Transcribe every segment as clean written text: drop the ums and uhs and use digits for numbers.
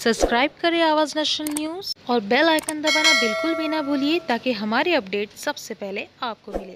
Subscribe करें Awaaz national news और bell icon दबाना बिल्कुल भी ना भूलिए ताकि हमारी अपडेट सबसे पहले आपको मिले।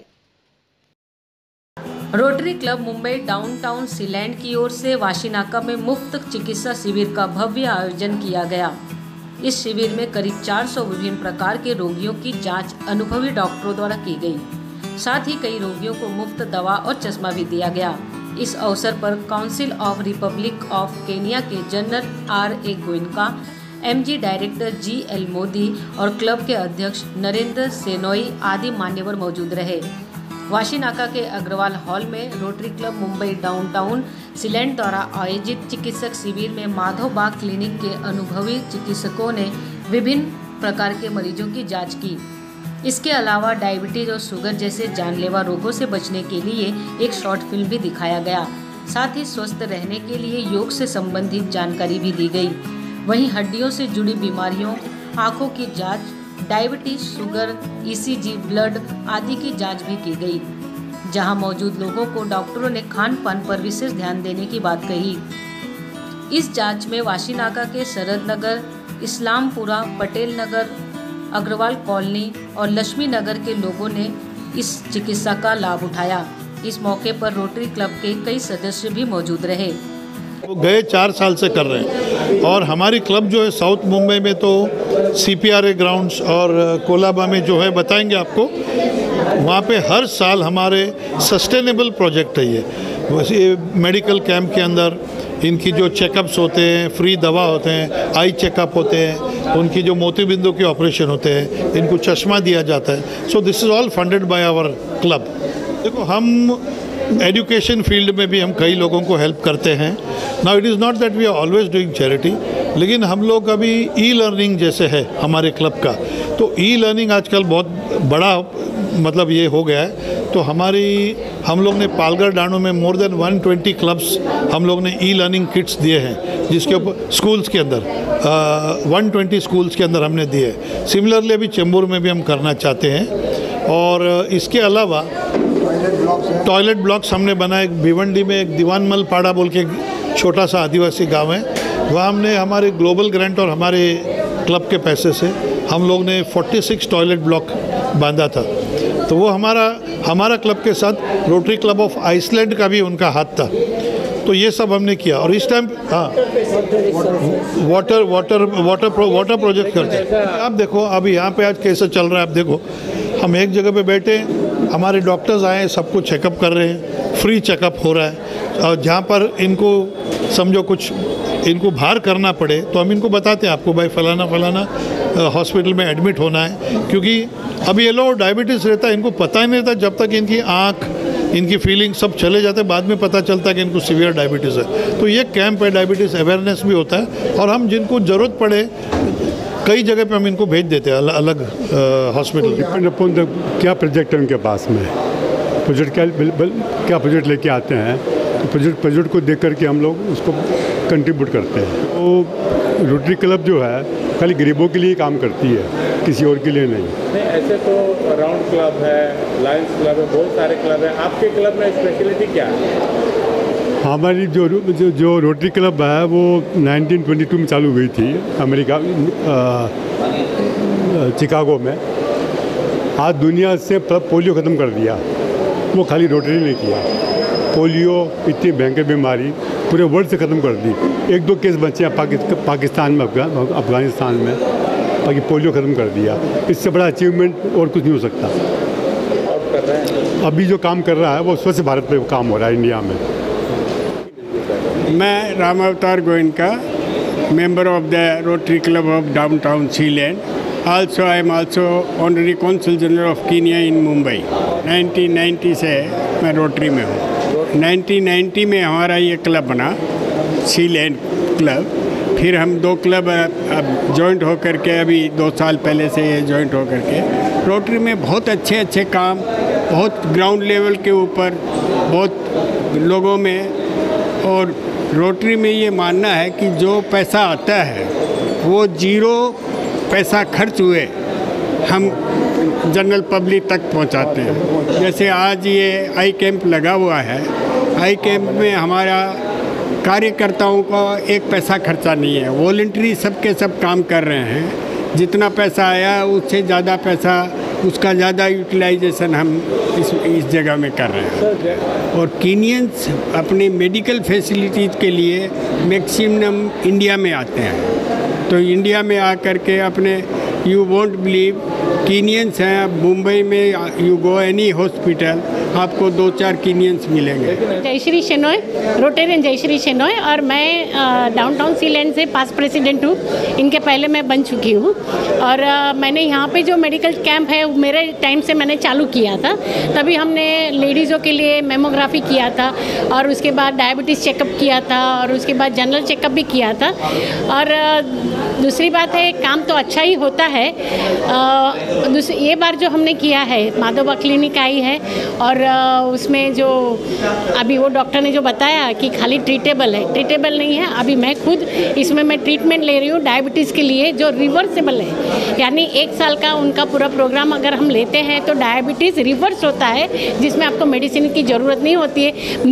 Rotary Club Mumbai Downtown Sealand की ओर से वाशीनाका में मुफ्त चिकित्सा शिविर का भव्य आयोजन किया गया। इस शिविर में करीब 400 विभिन्न प्रकार के रोगियों की जांच अनुभवी डॉक्टरों द्वारा की गई। साथ ही कई रोगियों को मुफ्त दवा और चश्मा भी दिया गया। इस अवसर पर council of Republic of Kenya के general R.A. Goenka, MG director G.L. Modi और क्लब के अध्यक्ष नरेंद्र सेनोई आदि मान्यवर मौजूद रहे। वाशीनाका के अग्रवाल हॉल में Rotary Club Mumbai Downtown Sealand द्वारा आयोजित चिकित्सक शिविर में माधव बाग क्लिनिक के अनुभवी चिकित्सकों ने विभिन्न प्रकार के मरीजों की जांच की। इसके अलावा डायबिटीज और शुगर जैसे जानलेवा रोगों से बचने के लिए एक शॉर्ट फिल्म भी दिखाया गया। साथ ही स्वस्थ रहने के लिए योग से संबंधित जानकारी भी दी गई। वहीं हड्डियों से जुड़ी बीमारियों, आंखों की जांच, डायबिटीज, शुगर, ECG, ब्लड आदि की जांच भी की गई। जहां मौजूद लोगों को डॉक्टरों ने खान पान पर विशेष ध्यान देने की बात कही। इस जांच में वाशीनाका के शरद नगर, इस्लामपुरा, पटेल नगर, अग्रवाल कॉलोनी और लक्ष्मी नगर के लोगों ने इस चिकित्सा का लाभ उठाया। इस मौके पर रोटरी क्लब के कई सदस्य भी मौजूद रहे। वो गए 4 साल से कर रहे हैं और हमारी क्लब जो है साउथ मुंबई में तो CPRA ग्राउंड्स और कोलाबा में जो है बताएंगे आपको, वहाँ पे हर साल हमारे सस्टेनेबल प्रोजेक्ट है ये। वैसे मेडिकल कैंप के अंदर इनकी जो चेकअप्स होते हैं, फ्री दवा होते हैं, आई चेकअप होते हैं, उनकी जो मोतीबिंदु के ऑपरेशन होते हैं, इनको चश्मा दिया जाता है। So this is all funded by our club. देखो, हम एजुकेशन फील्ड में भी हम कई लोगों को हेल्प करते हैं। Now it is not that we are always doing charity, लेकिन हम लोग अभी ई-लर्निंग जैसे है हमारे क्लब का, तो ई-लर्निंग आजकल बहुत बड़ा मतलब ये हो गया है। तो हम लोग ने पालघर डांडू में मोर देन 120 क्लब्स हम लोग ने ई-लर्निंग किट्स दिए हैं, जिसके ऊपर स्कूल्स के अंदर 120 स्कूल्स के अंदर हमने दिए। सिमिलरली अभी चेंबूर में भी हम करना चाहते हैं। और इसके अलावा टॉयलेट ब्लॉक्स हमने बनाए। भिवंडी में एक दीवानमल पाड़ा बोल के छोटा सा आदिवासी गांव है, वहाँ हमने हमारे ग्लोबल ग्रांट और हमारे क्लब के पैसे से हम लोग ने 46 टॉयलेट ब्लॉक बांधा था। तो वो हमारा क्लब के साथ रोटरी क्लब ऑफ आइसलैंड का भी उनका हाथ था। तो ये सब हमने किया। और इस टाइम वाटर प्रोजेक्ट करते हैं। आप देखो अभी यहाँ पे आज कैसे चल रहा है। आप देखो, हम एक जगह पे बैठे, हमारे डॉक्टर्स आए, सबको चेकअप कर रहे हैं, फ्री चेकअप हो रहा है। और जहाँ पर इनको समझो कुछ इनको बाहर करना पड़े तो हम इनको बताते हैं, आपको भाई फलाना हॉस्पिटल में एडमिट होना है। क्योंकि अभी ये लोग डायबिटीज़ रहता है, इनको पता ही नहीं रहता, जब तक इनकी आँख, इनकी फीलिंग सब चले जाते हैं, बाद में पता चलता है कि इनको सीवियर डायबिटीज़ है। तो ये कैंप है, डायबिटीज़ अवेयरनेस भी होता है। और हम जिनको ज़रूरत पड़े कई जगह पे हम इनको भेज देते हैं अलग हॉस्पिटल। डिपेंड अपॉन क्या प्रोजेक्ट है उनके पास में, प्रोजेक्ट क्या प्रोजेक्ट लेके आते हैं, तो प्रोजेक्ट को देख करके हम लोग उसको कंट्रीब्यूट करते हैं। तो रोटरी क्लब जो है खाली गरीबों के लिए काम करती है, किसी और के लिए नहीं। ऐसे तो राउंड क्लब है, लायंस क्लब है, बहुत सारे क्लब हैं। आपके क्लब में स्पेशलिटी क्या है? हमारी जो रोटरी क्लब है वो 1922 में चालू हुई थी अमेरिका, चिकागो में। आज दुनिया से पोलियो ख़त्म कर दिया, वो खाली रोटरी ने किया। पोलियो इतनी भयंकर बीमारी पूरे वर्ल्ड से ख़त्म कर दी। 1-2 केस बचे हैं पाकिस्तान में, अफगानिस्तान में, बाकी पोलियो ख़त्म कर दिया। इससे बड़ा अचीवमेंट और कुछ नहीं हो सकता। अभी जो काम कर रहा है वो स्वच्छ भारत पे काम हो रहा है इंडिया में। मैं Ram Avtar Goenka, member of the Rotary Club of Downtown Sealand. Also, I am also Honorary Consul General of Kenya in Mumbai। 1990 से मैं रोटरी में हूँ। 1990 में हमारा ये क्लब बना, सीलैंड क्लब। फिर हम 2 क्लब अब जॉइंट होकर के, अभी 2 साल पहले से ये जॉइंट होकर के रोटरी में बहुत अच्छे काम, बहुत ग्राउंड लेवल के ऊपर, बहुत लोगों में। और रोटरी में ये मानना है कि जो पैसा आता है वो 0 पैसा खर्च हुए हम जनरल पब्लिक तक पहुंचाते हैं। जैसे आज ये आई कैंप लगा हुआ है, आई कैंप में हमारा कार्यकर्ताओं का एक पैसा खर्चा नहीं है, वॉलंटरी सबके सब काम कर रहे हैं। जितना पैसा आया उससे ज़्यादा पैसा, उसका ज़्यादा यूटिलाइजेशन हम इस जगह में कर रहे हैं। और कीनियंस अपनी मेडिकल फैसिलिटीज़ के लिए मैक्सिमम इंडिया में आते हैं। तो इंडिया में आकर के अपने, यू वोंट बिलीव, कीनियंस हैं। मुंबई में यू गो एनी हॉस्पिटल, आपको 2-4 कीनियंस मिलेंगे। जयश्री शेनॉय, रोटेरियन जयश्री शेनॉय, और मैं डाउनटाउन सीलैंड से पास्ट प्रेसिडेंट हूँ। इनके पहले मैं बन चुकी हूँ। और मैंने यहाँ पे जो मेडिकल कैंप है मेरे टाइम से मैंने चालू किया था। तभी हमने लेडीज़ों के लिए मेमोग्राफी किया था, और उसके बाद डायबिटीज़ चेकअप किया था, और उसके बाद जनरल चेकअप भी किया था। और दूसरी बात है, काम तो अच्छा ही होता है। ये बार जो हमने किया है, माधोबा क्लिनिक आई है, और उसमें जो अभी वो डॉक्टर ने जो बताया कि खाली ट्रीटेबल है, ट्रीटेबल नहीं है। अभी मैं खुद इसमें मैं ट्रीटमेंट ले रही हूँ डायबिटीज़ के लिए, जो रिवर्सेबल है। यानी 1 साल का उनका पूरा प्रोग्राम अगर हम लेते हैं तो डायबिटीज़ रिवर्स होता है, जिसमें आपको मेडिसिन की ज़रूरत नहीं होती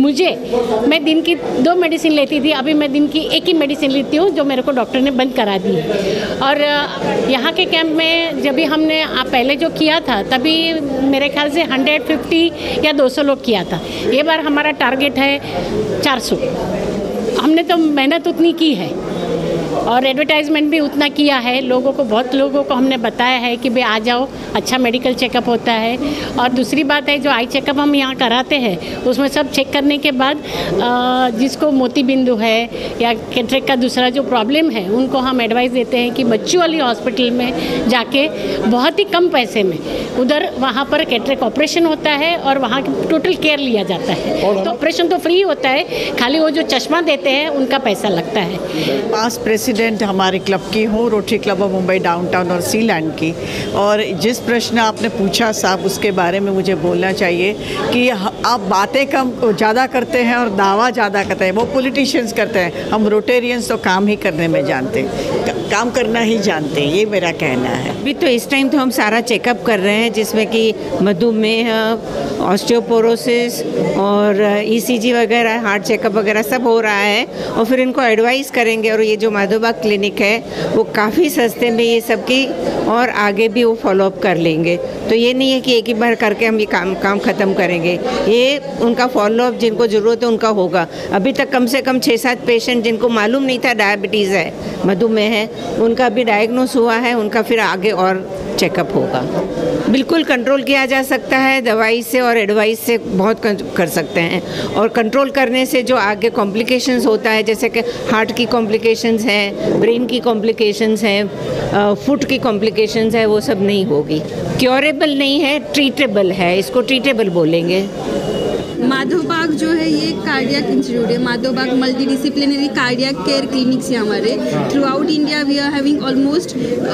है। मैं दिन की 2 मेडिसिन लेती थी, अभी मैं दिन की 1 ही मेडिसिन लेती हूँ, जो मेरे को डॉक्टर ने बंद करा दी है। और यहाँ के कैंप में जब भी हमने पहले जो किया था, तभी मेरे ख्याल से 150 या 200 लोग किया था। ये बार हमारा टारगेट है 400। हमने तो मेहनत उतनी की है और एडवर्टाइजमेंट भी उतना किया है। लोगों को, बहुत लोगों को हमने बताया है कि भाई आ जाओ, अच्छा मेडिकल चेकअप होता है। और दूसरी बात है, जो आई चेकअप हम यहाँ कराते हैं, उसमें सब चेक करने के बाद जिसको मोती बिंदु है या कैटरेक्ट का दूसरा जो प्रॉब्लम है, उनको हम एडवाइस देते हैं कि बच्चों वाली हॉस्पिटल में जाके बहुत ही कम पैसे में उधर वहाँ पर कैटरेक्ट ऑपरेशन होता है और वहाँ की टोटल केयर लिया जाता है। तो ऑपरेशन तो फ्री होता है, खाली वो जो चश्मा देते हैं उनका पैसा लगता है। पास्ट प्रेसिडेंट हमारे क्लब की हूँ, Rotary Club of Mumbai Downtown और सीलैंड की। और जिस प्रश्न आपने पूछा साहब, उसके बारे में मुझे बोलना चाहिए कि आप बातें कम ज़्यादा करते हैं और दावा ज़्यादा करते हैं। वो पॉलिटिशियंस करते हैं, हम रोटेरियंस तो काम ही करने में जानते हैं, काम करना ही जानते हैं। ये मेरा कहना है। अभी तो इस टाइम तो हम सारा चेकअप कर रहे हैं, जिसमें कि मधुमेह, ऑस्टियोपोरोसिस और ईसीजी वगैरह, हार्ट चेकअप वगैरह सब हो रहा है। और फिर इनको एडवाइस करेंगे। और ये जो माधोबा क्लिनिक है वो काफ़ी सस्ते में ये सब की, और आगे भी वो फॉलोअप कर लेंगे। तो ये नहीं है कि एक ही बार करके हम ये काम ख़त्म करेंगे। ये उनका फॉलोअप जिनको ज़रूरत है उनका होगा। अभी तक कम से कम 6-7 पेशेंट जिनको मालूम नहीं था डायबिटीज़ है, मधुमेह है, उनका अभी डायग्नोस हुआ है, उनका फिर आगे और चेकअप होगा। बिल्कुल कंट्रोल किया जा सकता है, दवाई से और एडवाइस से बहुत कर सकते हैं। और कंट्रोल करने से जो आगे कॉम्प्लिकेशंस होता है, जैसे कि हार्ट की कॉम्प्लिकेशंस हैं, ब्रेन की कॉम्प्लिकेशंस हैं, फुट की कॉम्प्लिकेशंस है, वो सब नहीं होगी। क्योरेबल नहीं है, ट्रीटेबल है, इसको ट्रीटेबल बोलेंगे। माधोबाग जो है ये कार्डियक इंस्टीट्यूट है। Madhavbaug multidisciplinary cardiac care clinics है हमारे। Throughout India we are having almost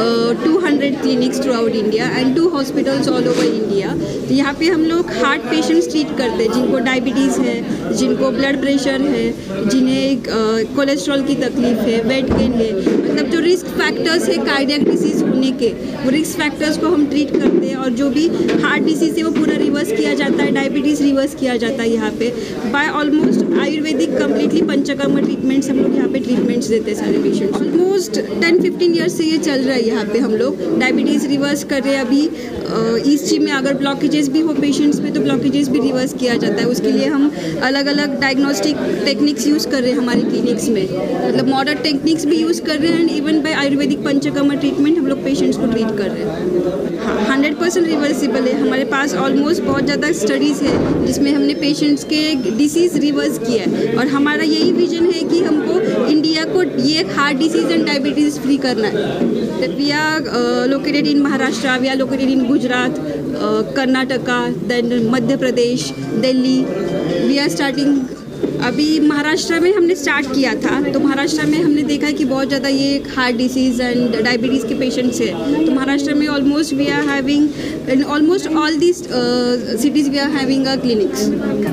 200 clinics throughout India and 2 hospitals all over India. तो यहाँ पे हम लोग हार्ट पेशेंट्स ट्रीट करते हैं, जिनको डायबिटीज़ है, जिनको ब्लड प्रेशर है, जिन्हें कोलेस्ट्रॉल की तकलीफ है, वेट गेन है, मतलब जो रिस्क फैक्टर्स है कार्डियक डिसीज़ होने के, वो रिस्क फैक्टर्स को हम ट्रीट करते हैं। और जो भी हार्ट डिसीज़ है वो पूरा रिवर्स किया जाता है, डायबिटीज़ रिवर्स किया जाता है यहाँ पे by almost ayurvedic completely panchakarma treatments. हम लोग यहाँ पे ट्रीटमेंट्स देते हैं सारे पेशेंट्स। ऑलमोस्ट 10-15 ईयर्स से ये चल रहा है यहाँ पे। हम लोग डायबिटीज़ रिवर्स कर रहे हैं। अभी ईसीजी में अगर ब्लॉकेजेस भी हो पेशेंट्स में, तो ब्लॉकेजेस भी रिवर्स किया जाता है। उसके लिए हम अलग अलग डायग्नोस्टिक टेक्निक्स यूज़ कर रहे हैं हमारी क्लिनिक्स में, मतलब मॉडर्न टेक्निक्स भी यूज़ कर रहे हैं। And even by ayurvedic panchakarma treatment हम लोग पेशेंट्स को ट्रीट कर रहे हैं। हाँ, 100% रिवर्सिबल है। हमारे पास ऑलमोस्ट बहुत ज़्यादा स्टडीज़ है जिसमें हमने पेशेंट्स के डिसीज़ रिवर्स किया है। और हमारा यही विजन है कि हमको इंडिया को ये heart disease and diabetes free करना है। We are located in Maharashtra, we are located in Gujarat, Karnataka, then Madhya Pradesh, Delhi. We are starting अभी महाराष्ट्र में हमने स्टार्ट किया था। तो महाराष्ट्र में हमने देखा है कि बहुत ज़्यादा ये हार्ट डिसीज़ एंड डायबिटीज़ के पेशेंट्स हैं। तो महाराष्ट्र में almost we are having in almost all this cities we are having a clinics.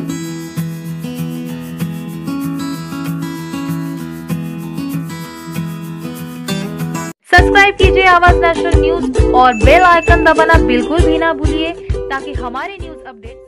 Subscribe कीजिए आवाज नेशनल न्यूज और बेल आइकन दबाना बिल्कुल भी ना भूलिए, ताकि हमारे न्यूज अपडेट